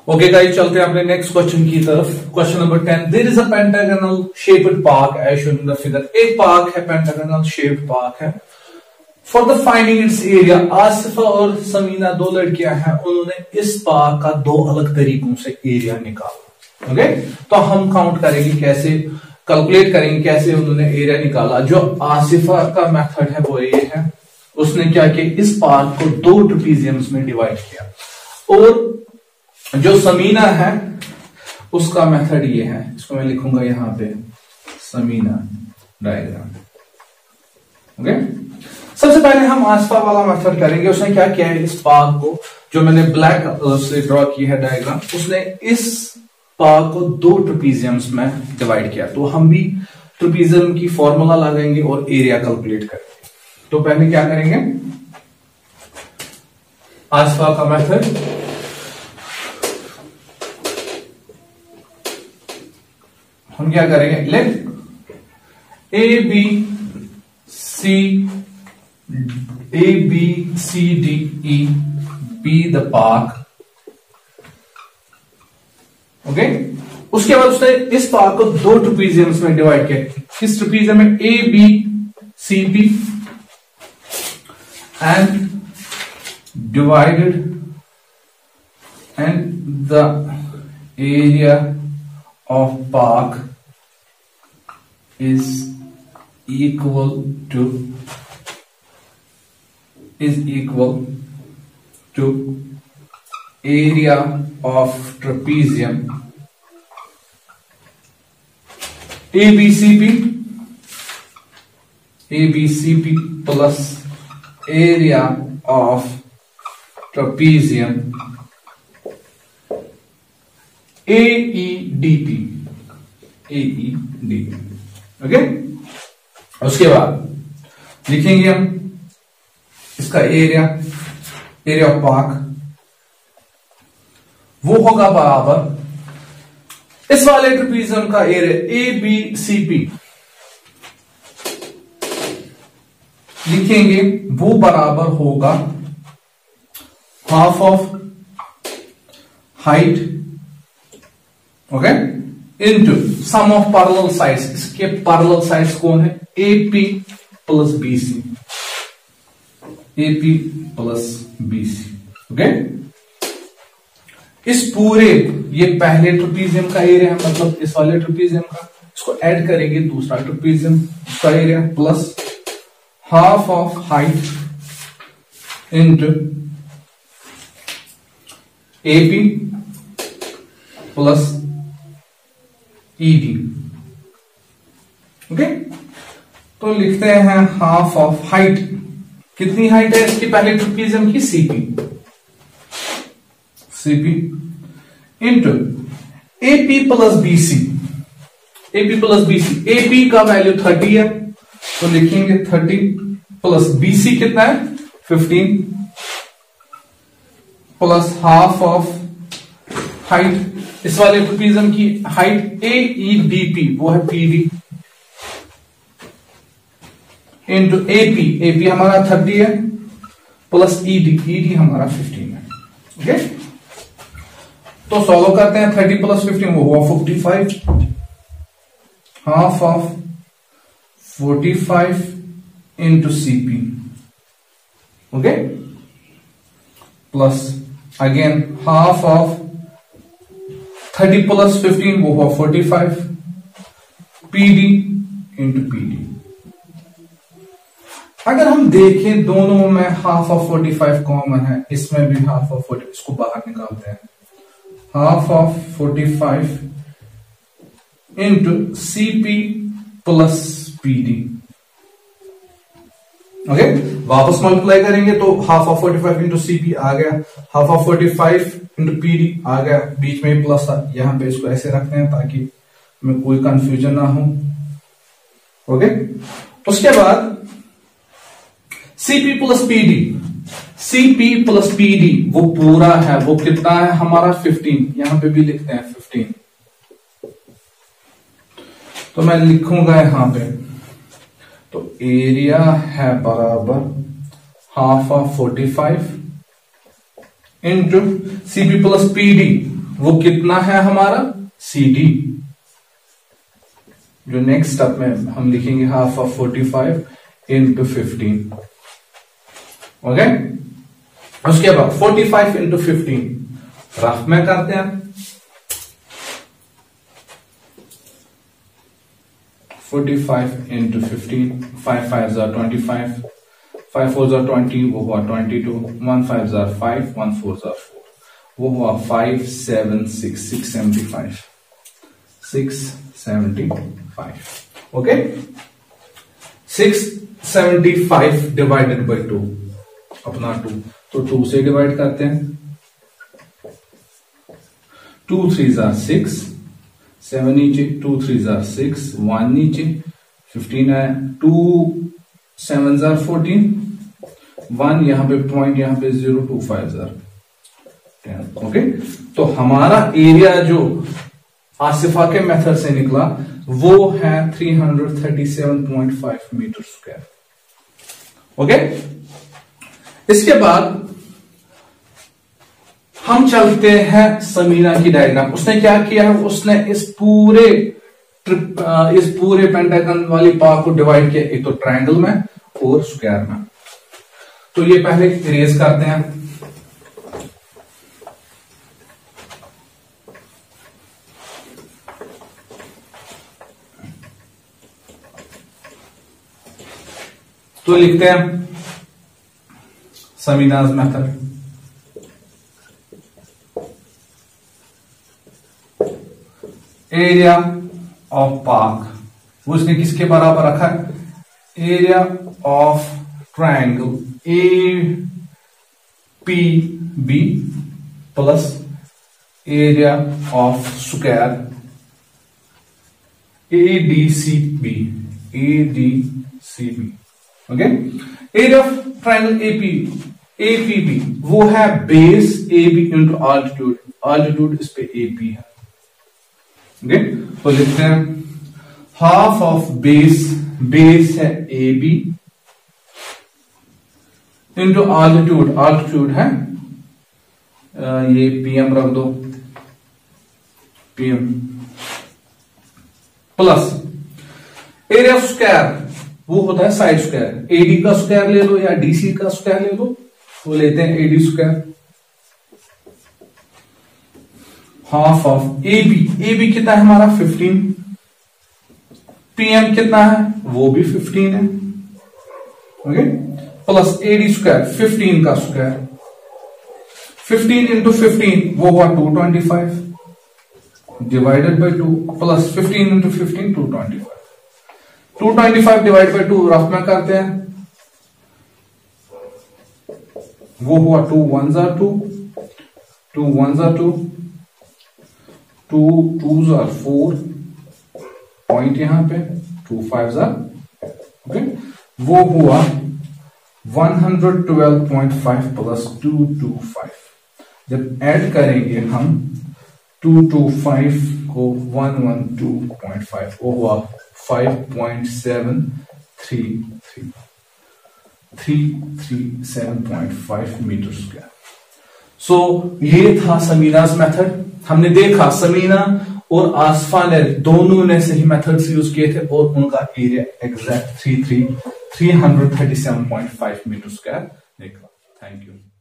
Okay guys, चलते हैं अपने नेक्स्ट क्वेश्चन की तरफ। Question number 10, there is a pentagonal shaped park as shown in the figure. एक पार्क है, पेंटागोनल शेप्ड पार्क है। For the finding its area, Asifa और समीना दो लड़कियां हैं, उन्होंने इस पार्क का दो अलग तरीकों से एरिया निकाला। ओके, तो हम काउंट करेंगे कैसे, कैलकुलेट करेंगे कैसे उन्होंने एरिया निकाला। जो आसिफा का मेथड है वो ये है, उसने क्या किया, इस पार्क को दो ट्रेपीजियम्स में डिवाइड किया, और जो समीना है उसका मेथड ये है, इसको मैं लिखूंगा यहां पे समीना डायग्राम। ओके, सबसे पहले हम आसपा वाला मेथड करेंगे। उसने क्या किया है, इस पार्क को जो मैंने ब्लैक से ड्रॉ की है डायग्राम, उसने इस पार्क को दो ट्रेपीजियम्स में डिवाइड किया। तो हम भी ट्रेपीजियम की फॉर्मूला लगाएंगे और एरिया कैलकुलेट करेंगे। तो पहले क्या करेंगे, आसपा का मेथड, हम क्या करेंगे, let A B C D E be the park. Okay, उसके बाद उसने इस पार्क को दो ट्रेपीजियम्स में डिवाइड किया। किस ट्रेपीजियम में, A B C B, and divided, and the area of park is equal to area of trapezium ABCP plus area of trapezium AEDP। Okay, उसके बाद लिखेंगे हम इसका एरिया ऑफ पार्क, वो होगा बराबर इस वाले ट्रेपीजियम का एरिया ABCP लिखेंगे, वो बराबर होगा half of height, okay, into sum of parallel sides. इसके पैरेलल साइड्स कौन है, AP plus BC, AP plus BC। Okay, इस पूरे, ये पहले ट्रेपीजियम का एरिया है, मतलब इस वाले ट्रेपीजियम का, इसको ऐड करेंगे दूसरा ट्रेपीजियम, उसका area plus half of height into AP plus ED। Okay, तो लिखते हैं हाफ ऑफ हाइट, कितनी हाइट है इसकी पहले ट्रेपीजियम की, CP into AP plus BC। AP का वैल्यू 30 है, तो लिखेंगे 30 प्लस BC कितना है, 15 प्लस हाफ ऑफ हाइट, इस वाले ट्रेपीजियम की हाइट AEDP, वो है PD इंटू AP हमारा 30 है प्लस ED हमारा 15 है। ओके, तो सॉल्व करते हैं, 30 प्लस 15 वो हुआ 45, half of 45 into CP, okay, plus again half of 30 plus 15 वो हुआ 45, PD इंटू PD। अगर हम देखें दोनों में हाफ ऑफ 45 कॉमन है, इसमें भी हाफ ऑफ 40, इसको बाहर निकालते हैं, half of 45 into CP plus PD। Okay, वापस मल्टीप्लाई करेंगे तो हाफ ऑफ 45 इंटू CP आ गया, हाफ ऑफ 45 इंटू PD आ गया, बीच में प्लस था, यहां पे इसको ऐसे रखते हैं ताकि हमें कोई कंफ्यूजन ना हो। ओके, उसके बाद CP प्लस PD वो पूरा है, वो कितना है हमारा 15, यहां पे भी लिखते हैं 15, तो मैं लिखूंगा यहां पे, तो एरिया है बराबर half of 45 into CP plus PD वो कितना है हमारा CD। जो नेक्स्ट स्टेप में हम लिखेंगे हाफ ऑफ 45 इंटू 15। ओके, उसके बाद 45 इंटू 15 रफ में करते हैं। 45 इंटू 15, 5 5 25, 5 4 20, वो हुआ 22, 1 5 5, 1 4 4, वो हुआ 5 7 6 675, 675। ओके, 675 डिवाइडेड बाई 2 अपना 2, तो 2 से डिवाइड करते हैं। 2 3 6, 7 नीचे, 2 3 6, 1 नीचे, 15 है, 2 7 14, 1 यहां पे पॉइंट, यहां पे 0, 2 5 10। ओके, तो हमारा एरिया जो आसिफा के मेथड से निकला वो है 337.5 मीटर स्क्वायर। ओके, इसके बाद हम चलते हैं समीना की डायग्राम। उसने क्या किया है, उसने इस पूरे पेंटागन वाली पार्ट को डिवाइड किया, एक तो ट्रायंगल में और स्क्वायर में। तो ये पहले इरेज करते हैं। तो लिखते हैं Sameena's method. Area of park, वो उसने किसके बराबर रखा है, area of triangle APB plus area of square ADCB। Okay, area of triangle APB वो है base AB into altitude, altitude इस पे AP है। ओके, तो लिखते हैं हाफ ऑफ बेस है AB इंटू ऑल्टीट्यूड, ऑल्टीट्यूड है ये PM रख दो, PM plus area of square वो होता है साइड स्क्वायर। AD का स्क्वायर ले लो या DC का स्क्वायर ले लो, वो लेते हैं AD square. Half of AB कितना है हमारा 15, PM कितना है वो भी 15 है। ओके, प्लस AD स्क्वायर 15 का स्क्वायर, 15 इंटू 15 वो हुआ 225 divided by 2 plus 15 into 15 225, 225 divide by 2 rough में करते हैं, वो हुआ 2 1 2, 2 1 2, 2 2 4, पॉइंट यहां पे 2 5 ओके, वो हुआ 112.5 प्लस 225। जब ऐड करेंगे हम 225 को 112.5, वो हुआ 337.5 मीटर स्क्वायर। सो ये था समीनाज मेथड। हमने देखा समीना और आसफा ने दोनों ने सही मेथड्स यूज किए थे और उनका एरिया एग्जैक्ट 337.5 मीटर स्क्वायर निकला। Thank you.